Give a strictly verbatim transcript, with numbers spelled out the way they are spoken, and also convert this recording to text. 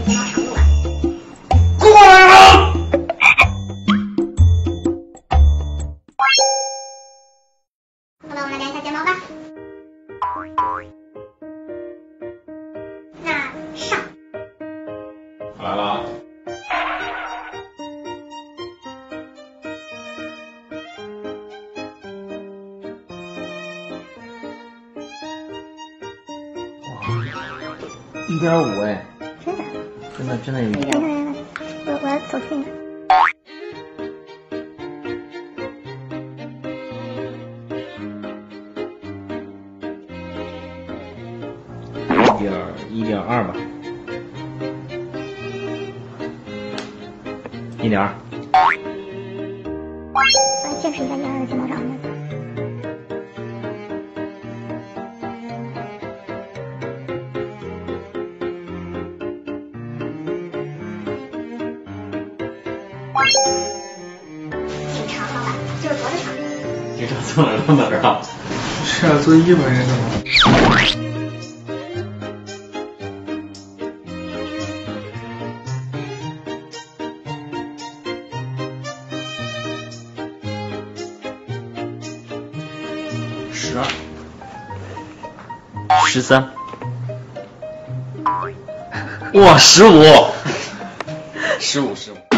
的睫毛长度了。 过来了！ 好了，我们来量一下睫毛吧。那上。 我来了啊！一点五哎， 真的， 真的真的有一等点。 等等等，我我要走近点。 一点一点二吧，一点二。 我来见识一下一点二的睫毛长度。 挺长好吧，就是脖子长。 你这做了那么长？ 是啊，做一本人的吗？ 十二，十三，哇，十五，十五，十五。